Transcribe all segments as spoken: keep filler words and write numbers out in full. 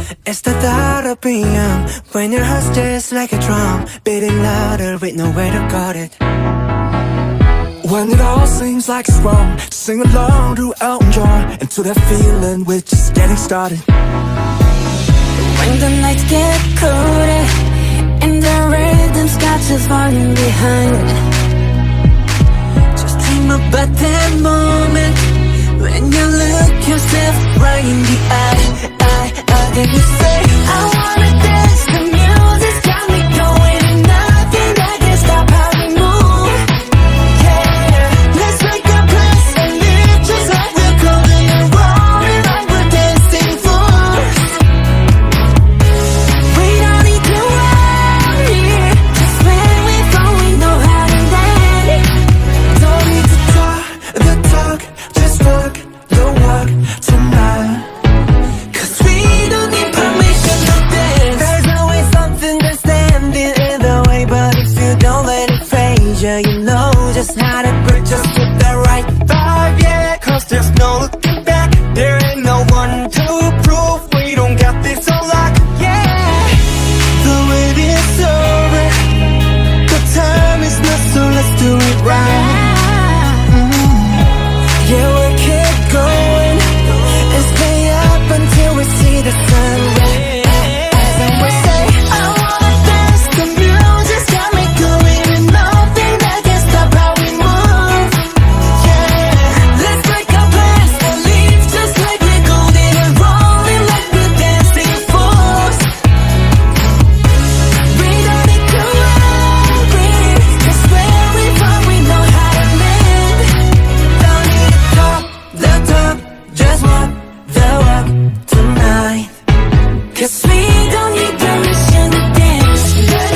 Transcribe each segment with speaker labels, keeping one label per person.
Speaker 1: It's the thought of being young, when your heart's just like a drum, beating louder with nowhere to guard it.
Speaker 2: When it all seems like it's wrong, sing along to Elton John, and to that feeling we're just getting started.
Speaker 3: When the nights get colder and the rhythm's got you falling behind, just dream about that moment when you look yourself right in the eye, eye, eye. Then you say, I wanna dance, the music's got me going, and nothing that can stop how we move. Yeah, let's make a place and live just like we're golden and rolling like we're dancing fools. We don't need to worry, just when we fall we know how to land.
Speaker 2: Don't need to talk the talk, just walk the walk tonight.
Speaker 3: Cause we don't need permission to dance.
Speaker 1: There's always something that's standing in the way, but if you don't let it phase you, you know just how to break, just with the right vibe, yeah. Cause there's no looking back, there ain't no one to prove we don't got this on lock, yeah. The wait is over, the time is not, so let's do it right. Yeah, we'll keep going and stay up until we see the sunrise. And we say,
Speaker 3: I wanna dance, the music's got me going, and nothing that can stop how we move. Yeah, let's break our plans and leave just like we're golden and rolling like we're dancing fools. We don't need to worry, cause where we fall we know how to land.
Speaker 1: don't need to talk the talk, just walk the walk tonight.
Speaker 3: Cause we don't need permission to dance.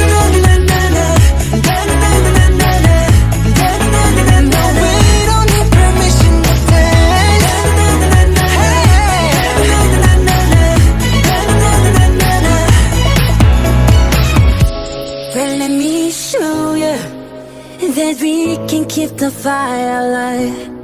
Speaker 1: No, we don't need permission to dance.
Speaker 3: Well, let me show you that we can keep the fire alive.